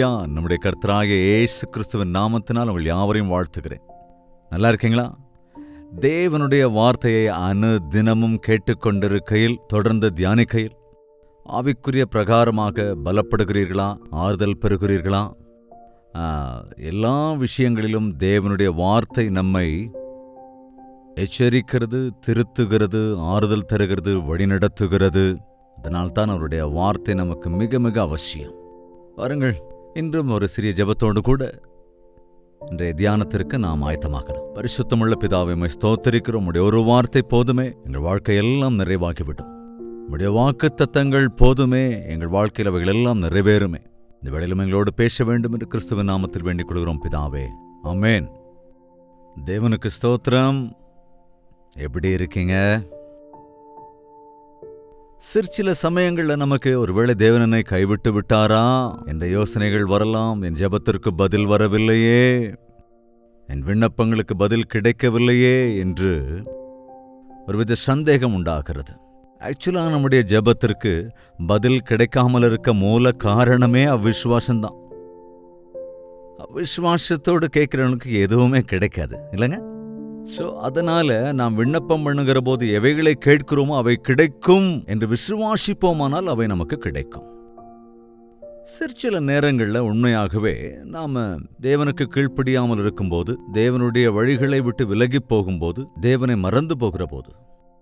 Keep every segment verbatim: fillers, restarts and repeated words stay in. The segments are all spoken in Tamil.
ஹல்லேலூயா. நம்முடைய கர்த்தராகிய இயேசு கிறிஸ்துவின் நாமத்தினால் உங்கள் யாவரையும் வாழ்த்துகிறேன். நல்லா இருக்கீங்களா? தேவனுடைய வார்த்தையை அனுதினமும் கேட்டுக்கொண்டிருக்கையில், தொடர்ந்து தியானிக்கையில் ஆவிக்குரிய பிரகாரமாக பலப்படுகிறீர்களா? ஆறுதல் பெறுகிறீர்களா? எல்லா விஷயங்களிலும் தேவனுடைய வார்த்தை நம்மை எச்சரிக்கிறது, திருத்துகிறது, ஆறுதல் தருகிறது, வழிநடத்துகிறது. அதனால்தான் அவருடைய வார்த்தை நமக்கு மிக மிக அவசியம். பாருங்கள், இன்றும் ஒரு சிறிய ஜெபத்தோடு கூட இன்றைய தியானத்திற்கு நாம் ஆயத்தமாகலாம். பரிசுத்தமுள்ள பிதாவை உம்மை ஸ்தோத்திரிக்கிறோம். உம்முடைய ஒரு வார்த்தை போதுமே எங்கள் வாழ்க்கையெல்லாம் நிறைவாகிவிடும். உம்முடைய வாக்குத்தத்தங்கள் போதுமே எங்கள் வாழ்க்கையில் அவைகள் எல்லாம் நிறைவேறுமே. இந்த வேளையிலும் எங்களோடு பேச வேண்டும் என்று கிறிஸ்துவின் நாமத்தில் வேண்டிக் கொள்கிறோம் பிதாவே, ஆமென். தேவனுக்கு ஸ்தோத்திரம். எப்படி இருக்கீங்க? சிற்சில சமயங்கள்ல நமக்கு ஒருவேளை தேவனனை கைவிட்டு விட்டாரா என்ற யோசனைகள் வரலாம். என் ஜெபத்திற்கு பதில் வரவில்லையே, என் விண்ணப்பங்களுக்கு பதில் கிடைக்கவில்லையே என்று ஒருவித சந்தேகம் உண்டாகிறது. ஆக்சுவலா நம்முடைய ஜெபத்திற்கு பதில் கிடைக்காமல் இருக்க மூல காரணமே அவ்விசுவாசம்தான். அவ்விசுவாசத்தோடு கேட்கிறவனுக்கு எதுவுமே கிடைக்காது, இல்லைங்க? ஸோ அதனால நாம் விண்ணப்பம் பண்ணுகிற போது எவைகளை கேட்கிறோமோ அவை கிடைக்கும் என்று விசுவாசிப்போமானால் அவை நமக்கு கிடைக்கும். சிற்சில நேரங்களில் உண்மையாகவே நாம் தேவனுக்கு கீழ்ப்படியாமல் இருக்கும்போது, தேவனுடைய வழிகளை விட்டு விலகி போகும்போது, தேவனை மறந்து போகிற போது,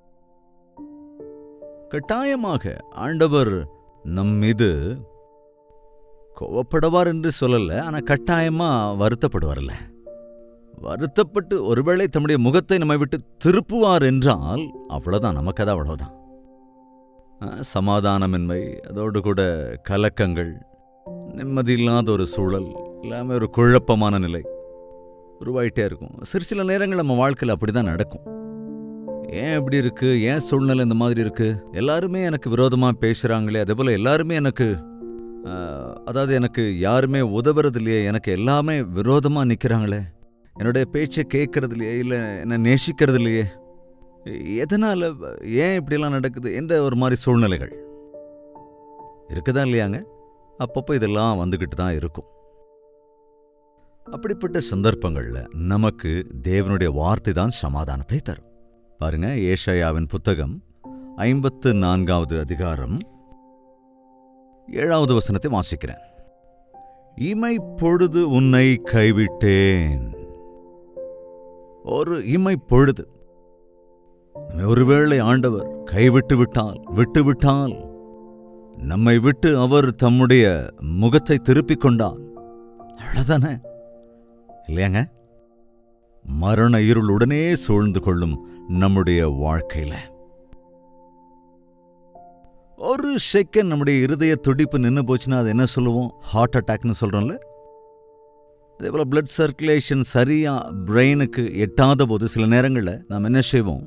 கட்டாயமாக ஆண்டவர் நம் மீது கோவப்படுவார் என்று சொல்லல, ஆனா கட்டாயமா வருத்தப்படுவார்ல. வருத்தப்பட்டு ஒருவேளை தம்முடைய முகத்தை நம்மை விட்டு திருப்புவார் என்றால் அவ்வளவுதான், நமக்கு அது அவ்வளவுதான். சமாதானமின்மை, அதோடு கூட கலக்கங்கள், நிம்மதி இல்லாத ஒரு சூழல், எல்லாமே ஒரு குழப்பமான நிலை உருவாயிட்டே இருக்கும். சிறு சில நேரங்கள் நம்ம வாழ்க்கையில் அப்படிதான் நடக்கும். ஏன் இப்படி இருக்கு, ஏன் சூழ்நிலை இந்த மாதிரி இருக்கு, எல்லாருமே எனக்கு விரோதமா பேசுறாங்களே, அதே போல எல்லாருமே எனக்கு அதாவது எனக்கு யாருமே உதவுறது இல்லையே, எனக்கு எல்லாமே விரோதமா நிக்கிறாங்களே, என்னுடைய பேச்சை கேட்கறது இல்லையே, இல்லை என்னை நேசிக்கிறது இல்லையே, எதனால, ஏன் இப்படிலாம் நடக்குது என்ற ஒரு மாதிரி சூழ்நிலைகள் இருக்குதா இல்லையாங்க? அப்பப்போ இதெல்லாம் வந்துக்கிட்டு தான் இருக்கும். அப்படிப்பட்ட சந்தர்ப்பங்கள்ல நமக்கு தேவனுடைய வார்த்தை தான் சமாதானத்தை தரும். பாருங்க, ஏசாயாவின் புத்தகம் ஐம்பத்து நான்காவது அதிகாரம் ஏழாவது வசனத்தை வாசிக்கிறேன். இமை பொழுது உன்னை கைவிட்டேன். ஒரு இமை பொழுது ஒருவேளை ஆண்டவர் கைவிட்டு விட்டால், விட்டு விட்டால், நம்மை விட்டு அவர் தம்முடைய முகத்தை திருப்பிக் கொண்டால் அவ்வளவுதானே, இல்லையாங்க? மரண இருள் உடனே சூழ்ந்து கொள்ளும் நம்முடைய வாழ்க்கையில. ஒரு செகண்ட் நம்முடைய இருதய துடிப்பு நின்று போச்சுன்னா அது என்ன சொல்லுவோம்? ஹார்ட் அட்டாக்னு சொல்றோம்ல. அதே போல பிளட் சர்க்குலேஷன் சரியா பிரெயினுக்கு எட்டாத போது சில நேரங்களில் நாம் என்ன செய்வோம்?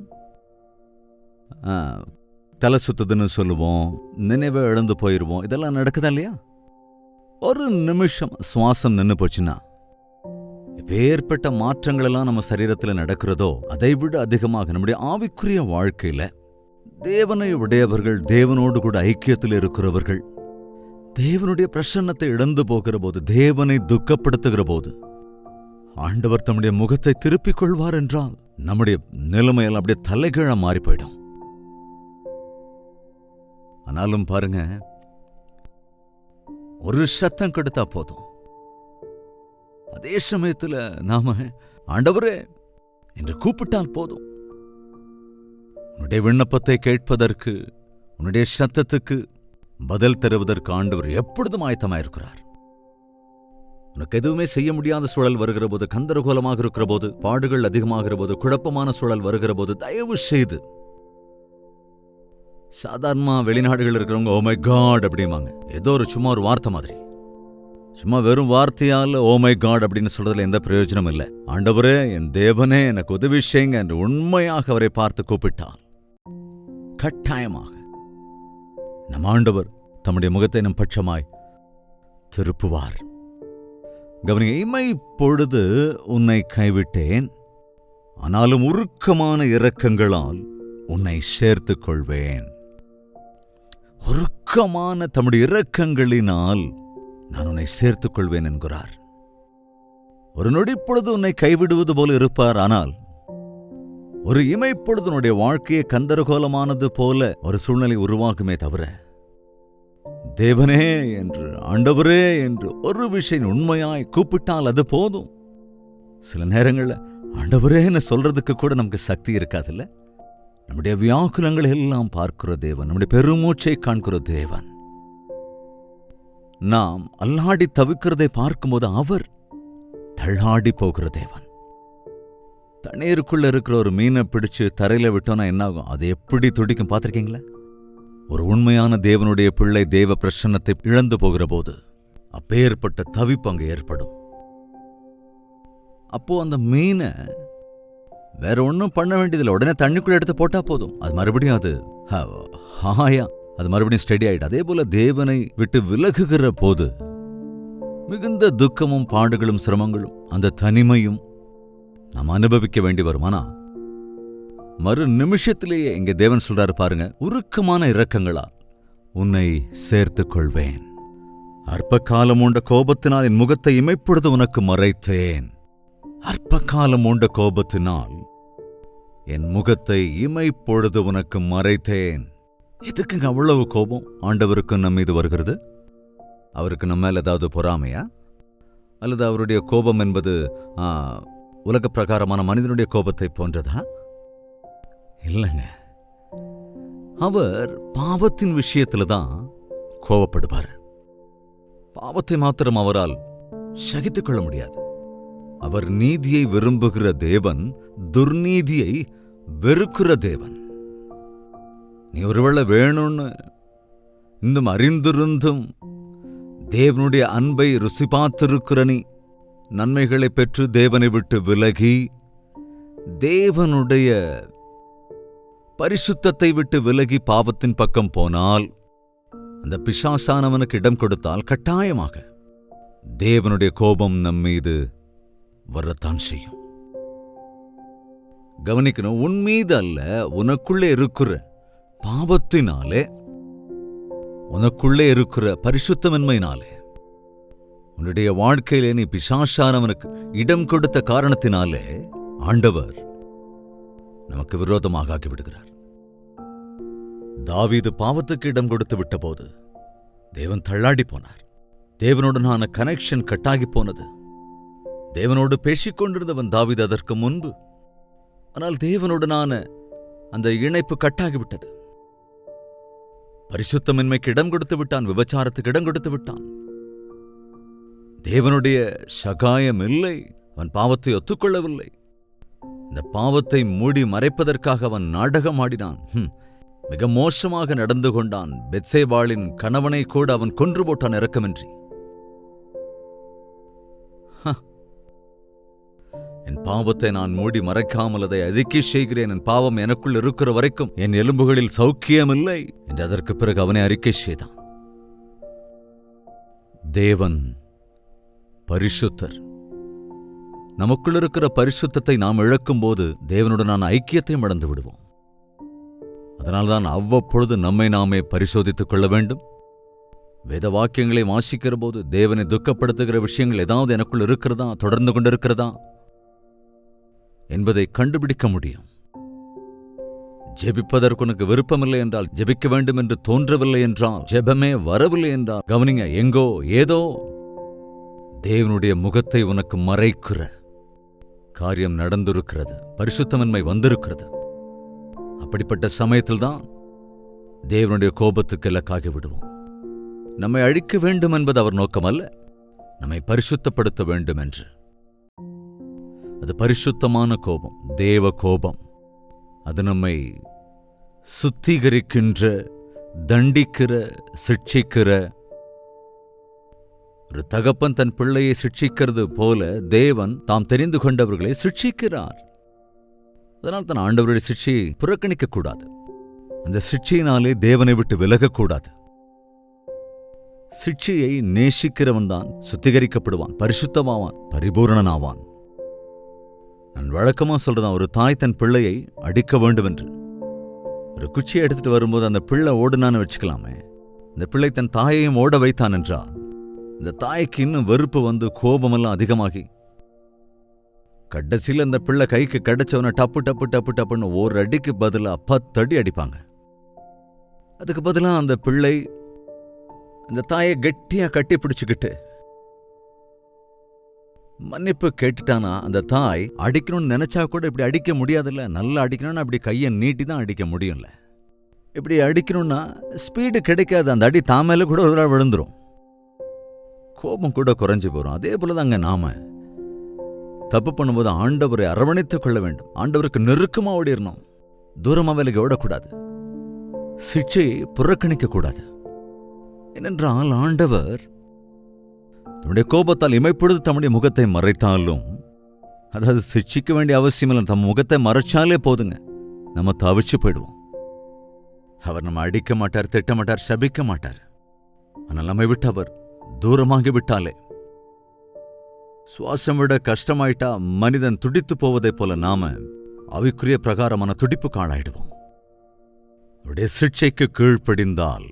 தலை சுத்துதுன்னு சொல்லுவோம், நினைவை இழந்து போயிடுவோம். இதெல்லாம் நடக்குதா இல்லையா? ஒரு நிமிஷம் சுவாசம் நின்று போச்சுன்னா ஏற்பட்ட மாற்றங்கள் எல்லாம் நம்ம சரீரத்தில் நடக்கிறதோ அதை விட அதிகமாக நம்முடைய ஆவிக்குரிய வாழ்க்கையில தேவனை உடையவர்கள், தேவனோடு கூட ஐக்கியத்தில் இருக்கிறவர்கள், தேவனுடைய பிரசன்னத்தை இழந்து போகிற போது, தேவனை துக்கப்படுத்துகிற போது ஆண்டவர் தம்முடைய முகத்தை திருப்பிக் கொள்வார் என்றால் நம்முடைய நிலைமையெல்லாம் அப்படியே தலைகீழா மாறி போயிடும். ஆனாலும் பாருங்க, ஒரு சத்தம் கெடுத்தா போதும், அதே சமயத்துல நாம ஆண்டவரே என்று கூப்பிட்டால் போதும், உன்னுடைய விண்ணப்பத்தை கேட்பதற்கு, உன்னுடைய சத்தத்துக்கு பதில் தருவதற்கு ஆண்டவர் எப்பொழுதும் ஆயத்தமாயிருக்கிறார். உனக்கு எதுவுமே செய்ய முடியாத சூழல் வருகிற போது, கந்தரகோலமாக இருக்கிற போது, பாடுகள் அதிகமாகிற போது, குழப்பமான சூழல் வருகிற போது, தயவு செய்து சாதாரணமா வெளிநாடுகள் இருக்கிறவங்க ஓ மை காட் அப்படிம்பாங்க. ஏதோ ஒரு சும்மா ஒரு வார்த்தை மாதிரி, சும்மா வெறும் வார்த்தையால் ஓ மை காட் அப்படின்னு சொல்றதுல எந்த பிரயோஜனம் இல்லை. ஆண்டவரே, என் தேவனே, எனக்கு உதவி செய்யுங்க என்று உண்மையாக அவரை பார்த்து கூப்பிட்டார், கட்டாயமாக நம் ஆண்டவர் தம்முடைய முகத்தை நம் பட்சமாய் திருப்புவார். கவனிங்க, இமை பொழுது உன்னை கைவிட்டேன், ஆனாலும் உருக்கமான இரக்கங்களால் உன்னை சேர்த்துக் கொள்வேன். உருக்கமான தம்முடைய இரக்கங்களினால் நான் உன்னை சேர்த்துக் கொள்வேன் என்கிறார். ஒரு நொடிப்பொழுது உன்னை கைவிடுவது போல இருப்பார். ஆனால் ஒரு இமைப்பொழுது உன்னுடைய வாழ்க்கையை கந்தரகோலமானது போல ஒரு சூழ்நிலை உருவாகுமே தவிர, தேவனே என்று, ஆண்டவரே என்று ஒரு விஷயம் உண்மையாய் கூப்பிட்டால் அது போதும். சில நேரங்களில் ஆண்டவரேன்னு சொல்றதுக்கு கூட நமக்கு சக்தி இருக்காதுல்ல. நம்முடைய வியாக்குலங்களை எல்லாம் பார்க்கிற தேவன், நம்முடைய பெருமூச்சை காண்கிற தேவன், நாம் அல்லாடி தவிக்கிறதை பார்க்கும்போது அவர் தள்ளாடி போகிற தேவன். தண்ணீருக்குள்ள இருக்கிற ஒரு மீனை பிடிச்சு தரையில விட்டோன்னா என்ன ஆகும்? அது எப்படி துடிக்கும் பார்த்திருக்கீங்களா? ஒரு உண்மையான தேவனுடைய பிள்ளை தேவ பிரசன்னத்தை இழந்து போகிற போது அப்பேற்பட்ட தவிப்பு அங்கே ஏற்படும். அப்போ அந்த மீனை வேற ஒன்றும் பண்ண வேண்டியதில்லை, உடனே தண்ணிக்குள்ள எடுத்து போட்டா போதும். அது மறுபடியும் அது ஹாயா அது மறுபடியும் ஸ்டெடி ஆயிடும். அதே போல தேவனை விட்டு விலகுகிற போது மிகுந்த துக்கமும் பாடுகளும் சிரமங்களும் அந்த தனிமையும் நாம் அனுபவிக்க வேண்டி வருமானா, மறு நிமிஷத்திலேயே இங்க தேவன் சொல்றாரு பாருங்க, உருக்கமான இரக்கங்களால் உன்னை சேர்த்துக் கொள்வேன். அற்ப காலம் உண்ட கோபத்தினால் என் முகத்தை இமைப்பொழுது உனக்கு மறைத்தேன். அற்ப காலம் உண்ட கோபத்தினால் என் முகத்தை இமைப்பொழுது உனக்கு மறைத்தேன். எதுக்குங்க அவ்வளவு கோபம் ஆண்டவருக்கு நம்ம மீது வருகிறது? அவருக்கு நம்ம மேல ஏதாவது பொறாமையா? அல்லது அவருடைய கோபம் என்பது உலக பிரகாரமான மனிதனுடைய கோபத்தை போன்றதா? இல்லைங்க. அவர் பாவத்தின் விஷயத்துல தான் கோபப்படுவார். பாவத்தை மாத்திரம் அவரால் சகித்துக் கொள்ள முடியாது. அவர் நீதியை விரும்புகிற தேவன், துர்நீதியை வெறுக்கிற தேவன். நீ ஒருவேளை வேணும்னு இன்னும் அறிந்திருந்தும் தேவனுடைய அன்பை ருசி பார்த்திருக்கிற நீ, நன்மைகளை பெற்று தேவனை விட்டு விலகி தேவனுடைய பரிசுத்தத்தை விட்டு விலகி பாவத்தின் பக்கம் போனால், அந்த பிசாசானவனுக்கு இடம் கொடுத்தால் கட்டாயமாக தேவனுடைய கோபம் நம்மீது வரத்தான் செய்யும். கவனிக்கணும், உன் மீது அல்ல, உனக்குள்ளே இருக்கிற பாவத்தினாலே, உனக்குள்ளே இருக்கிற பரிசுத்தமின்மையினாலே, உன்னுடைய வாழ்க்கையிலே நீ பிசாசானவனுக்கு இடம் கொடுத்த காரணத்தினாலே ஆண்டவர் நமக்கு விரோதமாக ஆகிவிடுகிறார். தாவீது பாவத்துக்கு இடம் கொடுத்து விட்ட போது தேவன் தள்ளாடி போனார். தேவனுடனான கனெக்ஷன் கட்டாகி போனது. தேவனோடு பேசிக் கொண்டிருந்தவன் தாவீது அதற்கு முன்பு. ஆனால் தேவனுடனான அந்த இணைப்பு கட்டாகிவிட்டது. பரிசுத்தமின்மைக்கு இடம் கொடுத்து விட்டான், விபச்சாரத்துக்கு இடம் கொடுத்து விட்டான். தேவனுடைய சகாயம் இல்லை, அவன் பாவத்தை ஒத்துக்கொள்ளவில்லை. இந்த பாவத்தை மூடி மறைப்பதற்காக அவன் நாடகம் ஆடினான். மிக மோசமாக நடந்து கொண்டான். பெத்சேபாளின் கணவனை கூட அவன் கொன்று போட்டான் இரக்கமின்றி. என் பாவத்தை நான் மூடி மறைக்காமல் அதை அறிக்கை செய்கிறேன். என் பாவம் எனக்குள் இருக்கிற வரைக்கும் என் எலும்புகளில் சௌக்கியமில்லை என்று அதற்கு பிறகு அவனை அறிக்கை செய்தான். தேவன் பரிசுத்தர். நமக்குள் இருக்கிற பரிசுத்தத்தை நாம் இழக்கும் போது தேவனுடனான ஐக்கியத்தையும் இழந்து விடுவோம். அதனால்தான் அவ்வப்பொழுது நம்மை நாமே பரிசோதித்துக் கொள்ள வேண்டும். வேத வாக்கியங்களை வாசிக்கிற போது தேவனை துக்கப்படுத்துகிற விஷயங்கள் ஏதாவது எனக்குள் இருக்கிறதா, தொடர்ந்து கொண்டிருக்கிறதா என்பதை கண்டுபிடிக்க முடியும். ஜெபிப்பதற்கு உனக்கு விருப்பமில்லை என்றால், ஜெபிக்க வேண்டும் என்று தோன்றவில்லை என்றால், ஜெபமே வரவில்லை என்றால், கவனிங்க, எங்கோ ஏதோ தேவனுடைய முகத்தை உனக்கு மறைக்கிற காரியம் நடந்திருக்கிறது, பரிசுத்தமின்மை வந்திருக்கிறது. அப்படிப்பட்ட சமயத்தில்தான் தேவனுடைய கோபத்துக்கு இலக்காகி விடுவோம். நம்மை அழிக்க வேண்டும் என்பது அவர் நோக்கம் அல்ல, நம்மை பரிசுத்தப்படுத்த வேண்டும் என்று. அது பரிசுத்தமான கோபம், தேவ கோபம். அது நம்மை சுத்திகரிக்கின்ற, தண்டிக்கிற, சிட்சிக்கிற. ஒரு தகப்பன் தன் பிள்ளையை சிட்சிக்கிறது போல தேவன் தாம் தெரிந்து கொண்டவர்களை சிட்சிக்கிறார். அதனால் தன் ஆண்டவருடைய சிட்சையை புறக்கணிக்க கூடாது. அந்த சிட்சையினாலே தேவனை விட்டு விலகக்கூடாது. சிட்சையை நேசிக்கிறவன் தான் சுத்திகரிக்கப்படுவான், பரிசுத்தமாவான், பரிபூரணனாவான். நான் வழக்கமா சொல்றதான், ஒரு தாய் தன் பிள்ளையை அடிக்க வேண்டும் என்று ஒரு குச்சியை எடுத்துட்டு வரும்போது அந்த பிள்ளை ஓடுனான்னு வச்சுக்கலாமே, அந்த பிள்ளை தன் தாயையும் ஓட வைத்தான் என்றால் இந்த தாய்க்கு இன்னும் வெறுப்பு வந்து கோபமெல்லாம் அதிகமாகி கடைசியில் அந்த பிள்ளை கைக்கு கிடைச்சவன டப்பு டப்பு டப்பு டப்புன்னு ஒரு அடிக்கு பதிலாக பத்து அடி அடிப்பாங்க. அதுக்கு பதிலாக அந்த பிள்ளை அந்த தாயை கெட்டியா கட்டி பிடிச்சுக்கிட்டு மன்னிப்பு கேட்டுட்டானா அந்த தாய் அடிக்கணும்னு நினைச்சா கூட இப்படி அடிக்க முடியாதுல்ல. நல்லா அடிக்கணும்னா அப்படி கையை நீட்டி தான் அடிக்க முடியும்ல. இப்படி அடிக்கணும்னா ஸ்பீடு கிடைக்காது. அந்த அடி தாமேல கூட ஒரு நாள் விழுந்துரும். கோபம் கூட குறைஞ்சி போகிறோம். அதே போல தாங்க நாம தப்பு பண்ணும்போது ஆண்டவரை அரவணைத்துக் கொள்ள வேண்டும். ஆண்டவருக்கு நெருக்கமாக ஓடிடணும். தூரமாக விலகி ஓடக்கூடாது. சிக்ஷையை புறக்கணிக்க கூடாது. ஏனென்றால் ஆண்டவர் தம்முடைய கோபத்தால் இமைப்பொழுது தம்முடைய முகத்தை மறைத்தாலும், அதாவது சிக்ஷிக்க வேண்டிய அவசியம் இல்லை, தம் முகத்தை மறைச்சாலே போதுங்க, நம்ம தவிச்சு போயிடுவோம். அவர் நம்ம அடிக்க மாட்டார், திட்ட மாட்டார், சபிக்க மாட்டார். ஆனால் நம்மை விட்டு அவர் தூரமாகி விட்டாலே, சுவாசம் விட கஷ்டமாயிட்டா மனிதன் துடித்து போவதைப் போல நாம அவைக்குரிய பிரகாரமான துடிப்பு காணாயிடுவோம். அவருடைய சிக்ஷைக்கு கீழ்ப்படிந்தால்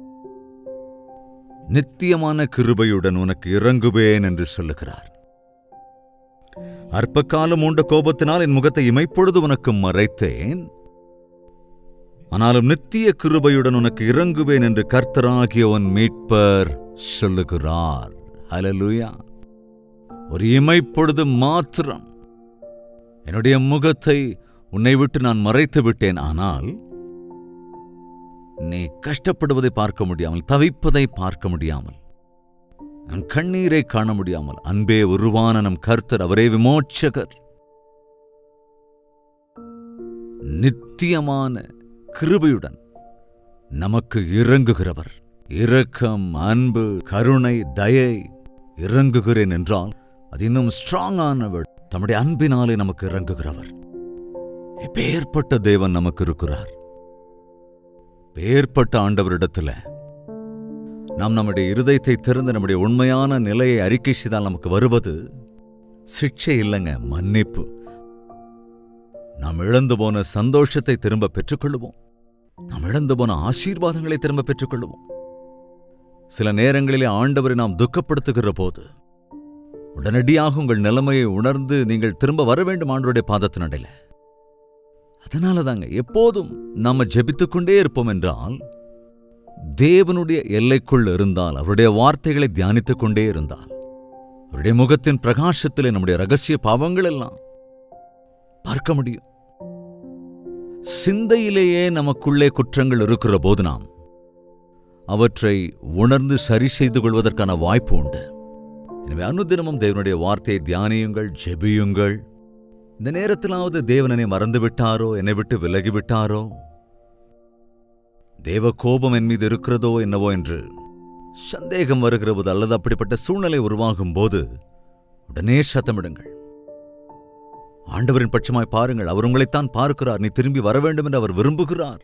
நித்தியமான கிருபையுடன் உனக்கு இறங்குவேன் என்று சொல்லுகிறார். அற்ப காலம் உண்ட கோபத்தினால் என் முகத்தை இமைப்பொழுது உனக்கு மறைத்தேன், ஆனாலும் நித்திய கிருபையுடன் உனக்கு இறங்குவேன் என்று கர்த்தராகிய உன் மீட்பர் சொல்லுகிறார். ஹல்லேலூயா. ஒரு இமைப்பொழுது மாத்திரம் என்னுடைய முகத்தை உன்னை விட்டு நான் மறைத்து விட்டேன். ஆனால் நீ கஷ்டப்படுவதை பார்க்க முடியாமல், தவிப்பதை பார்க்க முடியாமல், நம் கண்ணீரை காண முடியாமல், அன்பே உருவான நம் கர்த்தர், அவரே விமோச்சகர், நித்தியமான கிருபையுடன் நமக்கு இறங்குகிறவர். இரக்கம், அன்பு, கருணை, தயை, இறங்குகிறேன் என்றால் அது இன்னும் ஸ்ட்ராங்கானவர். தம்முடைய அன்பினாலே நமக்கு இறங்குகிறவர். எப்பேற்பட்ட தேவன் நமக்கு இருக்கிறார். பேர்பட்ட ஆண்டவரிடத்துல நாம் நம்முடைய இருதயத்தை திறந்து நம்முடைய உண்மையான நிலையை அறிக்கை செய்தால் நமக்கு வருவது சிக்ஷை இல்லைங்க, மன்னிப்பு. நாம் இழந்து போன சந்தோஷத்தை திரும்ப பெற்றுக்கொள்ளுவோம். நாம் இழந்து போன ஆசீர்வாதங்களை திரும்ப பெற்றுக்கொள்ளுவோம். சில நேரங்களிலே ஆண்டவரை நாம் துக்கப்படுத்துகிற போது உடனடியாக உங்கள் நிலைமையை உணர்ந்து நீங்கள் திரும்ப வர வேண்டும் ஆண்டவருடைய பாதத்தினடையில. அதனால தாங்க எப்போதும் நாம ஜெபித்துக் கொண்டே இருப்போம் என்றால், தேவனுடைய எல்லைக்குள் இருந்தால், அவருடைய வார்த்தைகளை தியானித்துக் கொண்டே இருந்தால், அவருடைய முகத்தின் பிரகாசத்திலே நம்முடைய ரகசிய பாவங்கள் எல்லாம் பார்க்க முடியும். சிந்தையிலேயே நமக்குள்ளே குற்றங்கள் இருக்கிற போது நாம் அவற்றை உணர்ந்து சரி செய்து கொள்வதற்கான வாய்ப்பு உண்டு. எனவே அனுதினமும் தேவனுடைய வார்த்தையை தியானியுங்கள், ஜெபியுங்கள். இந்த நேரத்திலாவது தேவனனை மறந்து விட்டாரோ, என்னை விட்டு விலகிவிட்டாரோ, தேவ கோபம் என் மீது இருக்கிறதோ என்னவோ என்று சந்தேகம் வருகிற போது, அல்லது அப்படிப்பட்ட சூழ்நிலை உருவாகும் போது உடனே சத்தமிடுங்கள். ஆண்டவரின் பட்சமாய் பாருங்கள். அவர் உங்களைத்தான் பார்க்கிறார். நீ திரும்பி வர வேண்டும் என்று அவர் விரும்புகிறார்.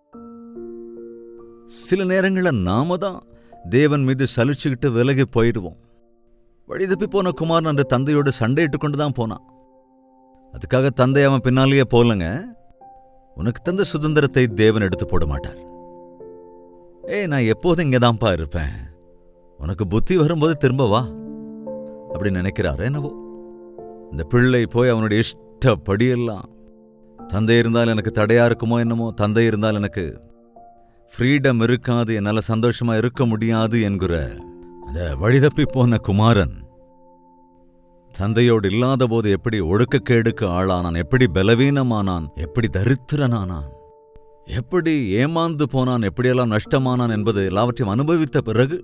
சில நேரங்களில் நாம தான் தேவன் மீது சலிச்சுக்கிட்டு விலகி போயிடுவோம். வழிதப்பி போன குமாரன் அந்த தந்தையோடு சண்டையிட்டு கொண்டுதான் போனான். அதுக்காக தந்தை அவன் பின்னாலேயே போலங்க. உனக்கு தந்த சுதந்திரத்தை தேவன் எடுத்து போட மாட்டார். ஏய், நான் எப்போதும் இங்கதான்ப்பா இருப்பேன், உனக்கு புத்தி வரும்போது திரும்ப வா அப்படி நினைக்கிறாரு என்னவோ. இந்த பிள்ளை போய் அவனுடைய இஷ்டப்படியெல்லாம், தந்தை இருந்தால் எனக்கு தடையா இருக்குமோ என்னமோ, தந்தை இருந்தால் எனக்கு ஃப்ரீடம் இருக்காது, என்னால சந்தோஷமா இருக்க முடியாது என்கிற அந்த வழிதப்பி போன குமாரன் தந்தையோடு இல்லாத போது எப்படி ஒடுக்கக்கேடுக்கு ஆளானான், எப்படி பலவீனமானான், எப்படி தரித்திரனானான், எப்படி ஏமாந்து போனான், எப்படியெல்லாம் நஷ்டமானான் என்பது எல்லாவற்றையும் அனுபவித்த பிறகு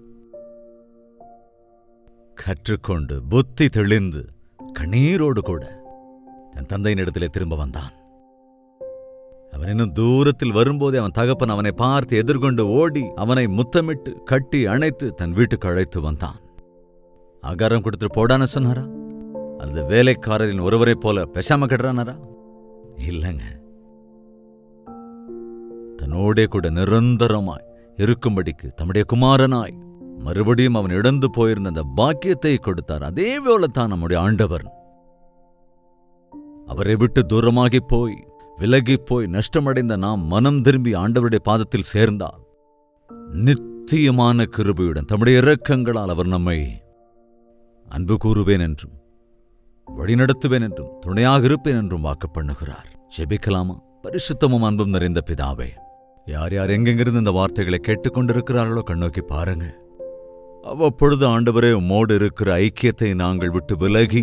கற்றுக்கொண்டு புத்தி தெளிந்து கண்ணீரோடு கூட தன் தந்தையின் இடத்திலே திரும்ப வந்தான். அவன் இன்னும் தூரத்தில் வரும்போதே அவன் தகப்பன் அவனை பார்த்து எதிர்கொண்டு ஓடி அவனை முத்தமிட்டு கட்டி அணைத்து தன் வீட்டுக்கு அழைத்து வந்தான். ஆகாரம் கொடுத்துட்டு போடான்னு சொன்னாரா? அல்லது வேலைக்காரரின் ஒருவரை போல பெசாம கெடுறானாரா? இல்லைங்க. தன்னோடே கூட நிரந்தரமாய் இருக்கும்படிக்கு தம்முடைய குமாரனாய் மறுபடியும் அவன் இழந்து போயிருந்த அந்த பாக்கியத்தை கொடுத்தார். அதே போலத்தான் நம்முடைய ஆண்டவர். அவரை விட்டு தூரமாகி போய் விலகி போய் நஷ்டமடைந்த நாம் மனம் திரும்பி ஆண்டவருடைய பாதத்தில் சேர்ந்தால் நித்தியமான கிருபையுடன் தம்முடைய இரக்கங்களால் அவர் நம்மை அன்பு கூறுவேன் என்றும் வழிநடத்துவேன் என்றும் துணையாக இருப்பேன் என்றும் வாக்கு பண்ணுகிறார். ஜெபிக்கலாமா? பரிசுத்தமும் அன்பும் நிறைந்த பிதாவே, யார் யார் எங்கெங்கிருந்து இந்த வார்த்தைகளை கேட்டுக்கொண்டிருக்கிறார்களோ கண்ணோக்கி பாருங்க. அவ்வப்பொழுது ஆண்டவரே உம்மோடு இருக்கிற ஐக்கியத்தை நாங்கள் விட்டு விலகி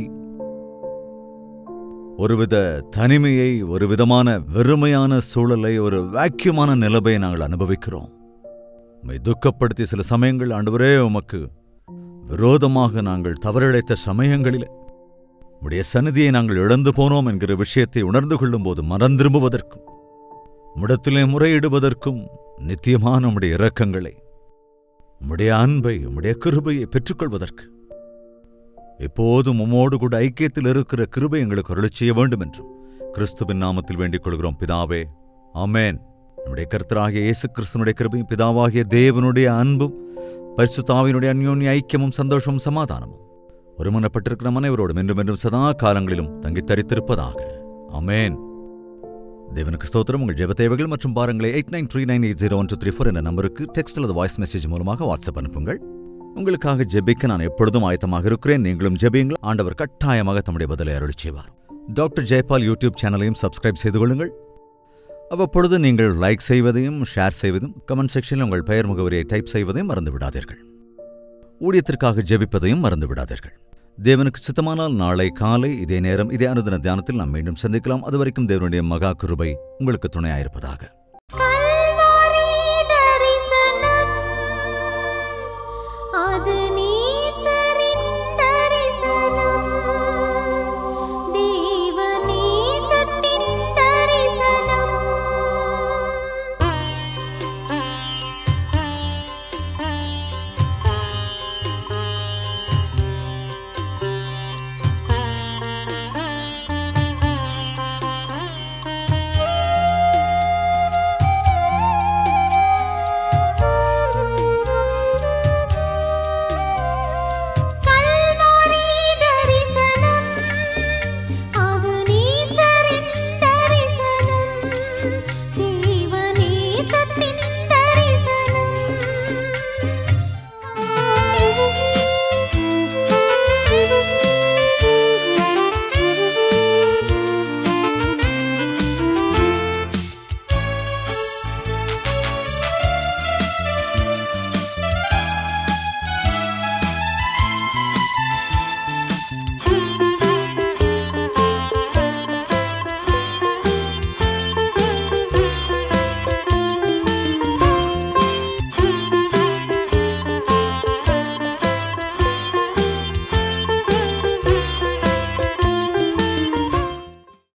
ஒருவித தனிமையை, ஒரு விதமான வெறுமையான சூழலை, ஒரு வாக்கியமான நிலைமையை நாங்கள் அனுபவிக்கிறோம். உம்மை துக்கப்படுத்தி சில சமயங்கள் ஆண்டவரே உமக்கு விரோதமாக நாங்கள் தவறிழைத்த சமயங்களில் உம்முடைய சந்நிதியை நாங்கள் இழந்து போனோம் என்கிற விஷயத்தை உணர்ந்து கொள்ளும் போது மனம் திரும்புவதற்கும் உம்மிடத்திலே முறையிடுவதற்கும் நித்தியமான உம்முடைய இரக்கங்களை, உம்முடைய அன்பை, உம்முடைய கிருபையை பெற்றுக்கொள்வதற்கு எப்போதும் உம்மோடு கூட ஐக்கியத்தில் இருக்கிற கிருபை எங்களுக்கு அருளச் செய்ய வேண்டும் என்றும் கிறிஸ்துவின் நாமத்தில் வேண்டிக் கொள்கிறோம் பிதாவே, ஆமென். நம்முடைய கர்த்தராகிய இயேசு கிறிஸ்துவினுடைய கிருபையும் பிதாவாகிய தேவனுடைய அன்பும் பரிசுத்த ஆவியினுடைய அந்யோன்ய ஐக்கியமும் சந்தோஷமும் சமாதானமும் ஒருமனப்பட்டிருக்கிற அனைவரோடும் என்றும் என்றும் சதா காலங்களிலும் தங்கி தரித்திருப்பதாக, ஆமென். தேவனுக்கு ஸ்தோத்திரம். உங்கள் ஜெப தேவைகள் மற்றும் பாரங்களை eight nine three nine eight zero one two three four என்ற நம்பருக்கு டெக்ஸ்ட் அல்லது வாய்ஸ் மெசேஜ் மூலமாக வாட்ஸ்அப் அனுப்புங்கள். உங்களுக்காக ஜெபிக்க நான் எப்பொழுதும் ஆயத்தமாக இருக்கிறேன். நீங்களும் ஜெபியுங்கள். ஆண்டவர் கட்டாயமாக தம்முடைய பதிலை அருளிச் செய்வார். டாக்டர் ஜெயபால் யூடியூப் சேனலையும் சப்ஸ்கிரைப் செய்து கொள்ளுங்கள். அவ்வப்பொழுது நீங்கள் லைக் செய்வதையும் ஷேர் செய்வதும் கமெண்ட் செக்ஷனில் உங்கள் பெயர் முகவரியை டைப் செய்வதையும் மறந்து விடாதீர்கள். ஊழியத்திற்காக ஜெபிப்பதையும் மறந்து விடாதீர்கள். தேவனுக்கு சித்தமானால் நாளை காலை இதே நேரம் இதே அனுதின தியானத்தில் நாம் மீண்டும் சந்திக்கலாம். அதுவரைக்கும் தேவனுடைய மகா கிருபை உங்களுக்கு துணையாயிருப்பதாக.